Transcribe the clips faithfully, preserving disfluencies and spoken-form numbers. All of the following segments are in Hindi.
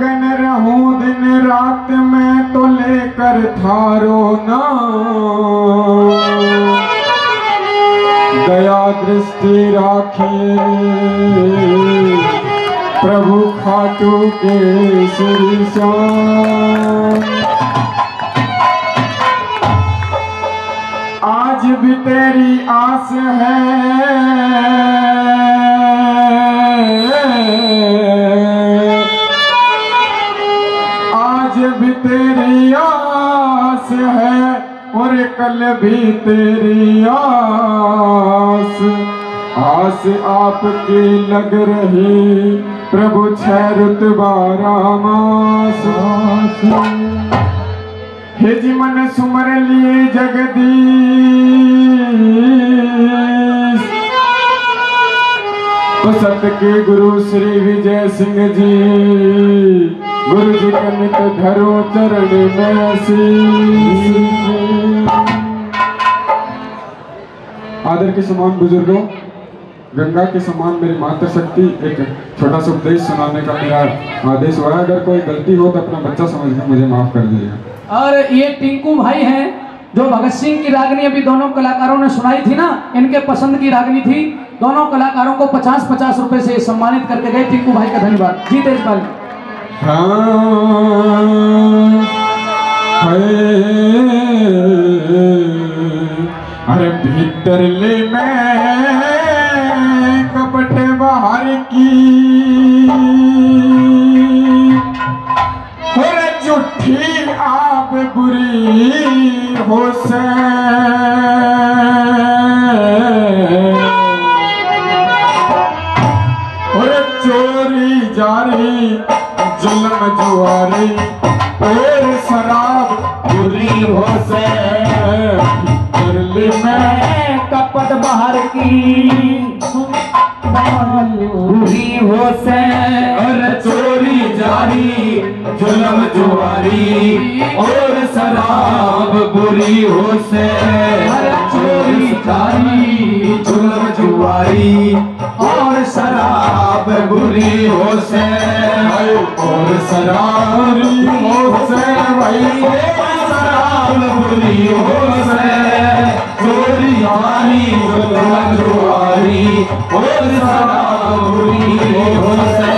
मगन रहूं दिन रात में तो लेकर थारो नाम, दया दृष्टि राखिए प्रभु खाटू के श्री श्याम। आज भी तेरी आस है, आज भी तेरी आस है और कल भी तेरी आस। आस आपकी लग रही प्रभु छह रुत बारह मास। हे जी मन सुमर लिए जगदीश, तो सत के गुरु श्री विजय सिंह जी, गुरु जी का नित धरो चरण में शीश। आदर के समान बुजुर्गों, गंगा के समान मेरी मातृशक्ति एक छोटा सा उपदेश सुनाने का मेरा आदेश हुआ है। अगर कोई गलती हो तो अपना बच्चा समझकर मुझे माफ कर दीजिएगा। और ये टिंकू भाई हैं जो भगत सिंह की रागनी अभी दोनों कलाकारों ने सुनाई थी ना, इनके पसंद की रागनी थी। दोनों kalaakaron को पचास पचास रुपए से सम्मानित करके गए। टिंकू भाई का धन्यवाद। जी तेजपाल। अरे भीतर ले मैं कपट बाहर की, अरे झूठी आप बुरी हो से, चोरी जारी जुल्म जुआरी और शराब बुरी हो से, में कपट बाहर की बुरी हो से, और चोरी जारी जुल्म जुआरी और शराब बुरी हो से, चोरी जारी जुल्म जुआरी और शराब बुरी हो से, और शराब हो से भाई, शराब बुरी हो से, चोरी जारी जुल्म जुआरी और शराब बुरी हो से।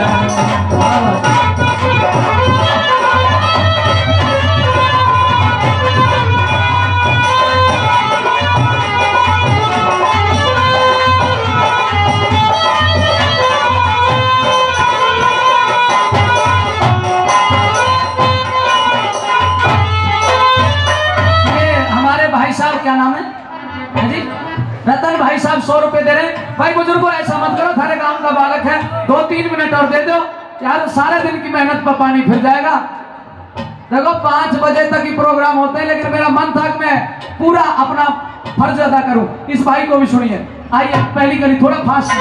क्या नाम है जी? रतन भाई साहब सौ रुपए दे रहे हैं। भाई बुजुर्गों ऐसा मत करो, थारे गांव का बालक है, दो तीन मिनट और दे दो यार, सारे दिन की मेहनत पर पानी फिर जाएगा। देखो पांच बजे तक ही प्रोग्राम होते हैं, लेकिन मेरा मन था कि मैं पूरा अपना फर्ज अदा करूं। इस भाई को भी सुनिए। आइए पहली कड़ी थोड़ा फास्ट।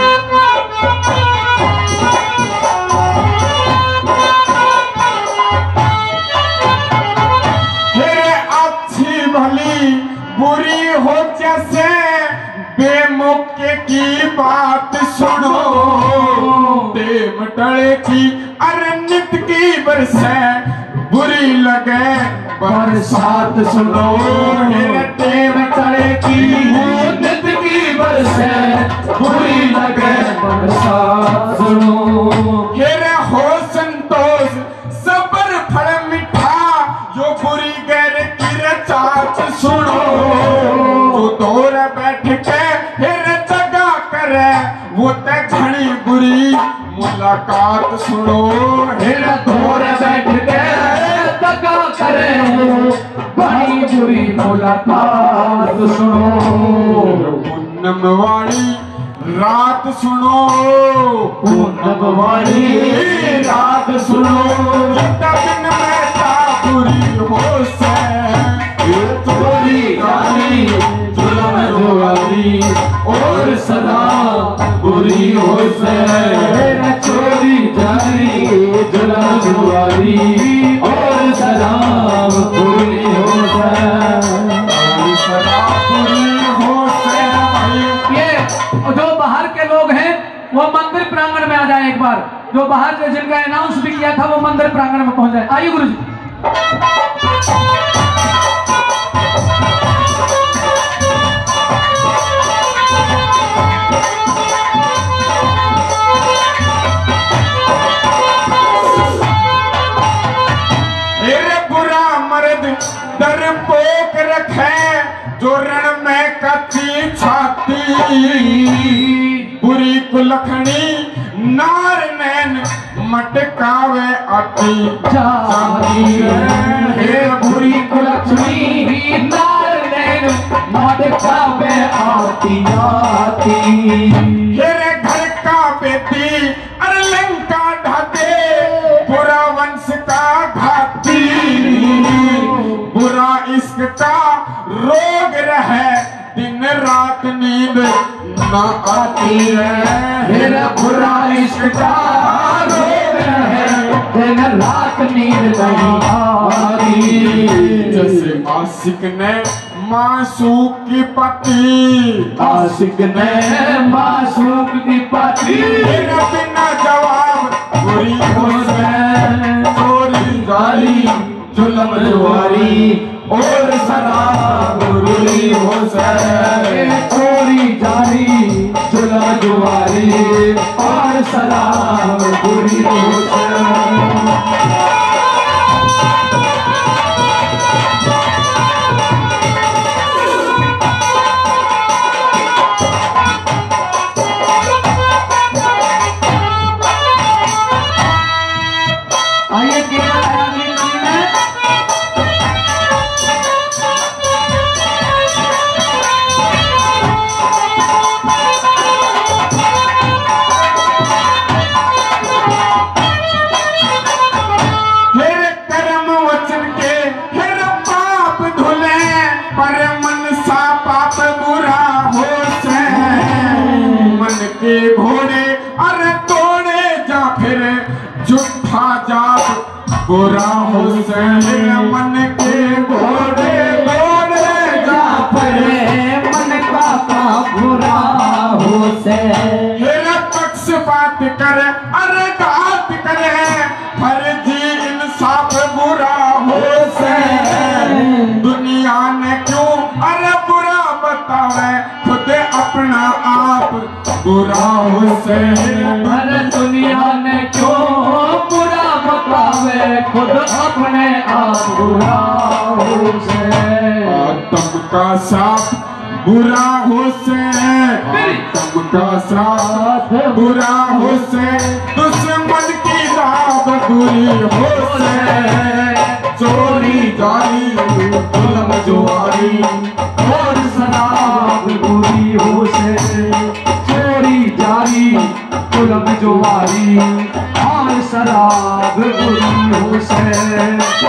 भली बुरी हो जैसे बेमौके की बात सुनो, टेम टड़े की अरनित की बरसे बुरी लगे बरसात सुनो, टेम टड़े की नित की बरसे बुरी लगे बरसात सुनो। हेरे हो संतोष सबर फल मिठा, जो बुरी गैर चाच सुनो, जो दौर बैठ के फिर जगा करे वो ते घनी बुरी मुलाकात सुनो, फिर दौर बैठ के जगा करे घनी बुरी मुलाकात सुनो। पूनम वाली रात सुनो, पूनम वाली रात सुनो, दिन में बुरी हो से, चोरी जारी जुल्म जुआरी और सदा बुरी हो से, चोरी जारी जुल्म जुआरी और सदा बुरी हो से, सदा बुरी हो से। ये जो बाहर के लोग हैं वो मंदिर प्रांगण में आ जाए एक बार। जो बाहर जो जिनका अनाउंस भी किया था वो मंदिर प्रांगण में पहुंच जाए। आइए गुरु जी। डरपोक रखे जो रण में कच्ची छाती, बुरी कुलखनी नार नैन मटकावे आती जाती। हे बुरी कुलखनी नार नैन मटकावे आती जाती। तेरे घर का बेटी अरे लंका ढाते, बुरा वंश का घाती, बुरा इश्क का रोग रहे दिन रात नींद न आती है। मेरा बुरा इश्क का रोग रहे दिन रात नींद नहीं आती। जैसे आशिक ने मासूक की पति, आशिक ने मासूक की पति, बिना बिना जवाब बुरी हो से चोरी गाली जुल्म जुआरी और शराब बुरी हो से। चोरी जारी जुल्म जुआरी और शराब बुरी हो से। घोड़े अरे तोड़े जा फिर झूठा जात बुरा हो से। मन के घोड़े तोड़े जा फिर मन का बुरा हो से। मेरा पक्षपात करे अरे घात करे फर्जी इंसाफ बुरा हो से। दुनिया ने क्यों अरे बुरा बतावे खुद अपना आप बुरा हो से। अरे दुनिया ने क्यों बुरा बतावे खुद अपने आप बुरा हो से। आत्म का साथ बुरा हो से, आत्म का साथ बुरा हो से। दुश्मन की दाब बुरी हो से। चोरी जारी जुल्म जुआरी और शराब बुरी हो से। चोरी जारी जुल्म जुआरी और शराब बुरी हो से।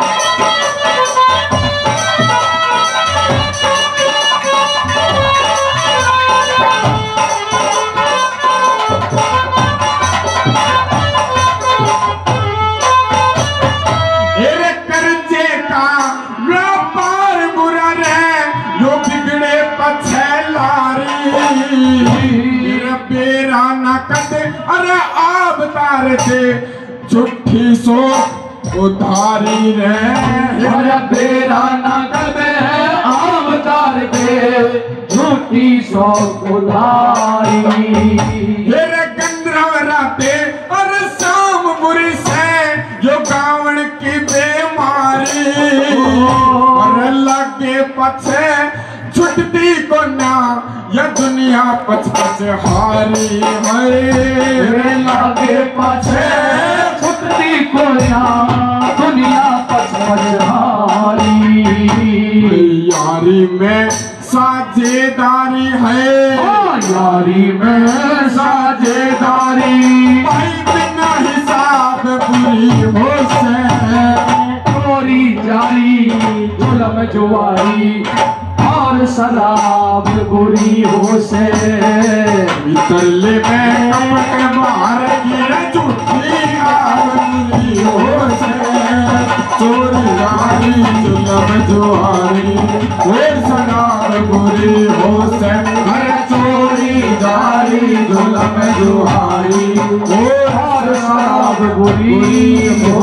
अरे आप तार थे झूठी सोच उधारी रे। बेरा नकद है आम तार थे झूठी सोच उधारी। मेरे गंधर्व राते अरे शाम बुरी से जो गावन की बेमारी। अरे लगे पछे छुटती को ना या दुनिया पछ पछ हारी है। लागे पछे छुटती को ना दुनिया पछ पछ हारी। यारी में साझेदारी है, यारी में साझेदारी। भाई बिना हिसाब बुरी हो से। चोरी जारी जुल्म जुआरी और शराब बुरी हो से। तरले में कपट बाहर की झूठी बुरी हो से। चोरी जारी जुल्म जुआरी और शराब बुरी हो से। अरे चोरी जारी जुल्म जुहारी, और शराब बुरी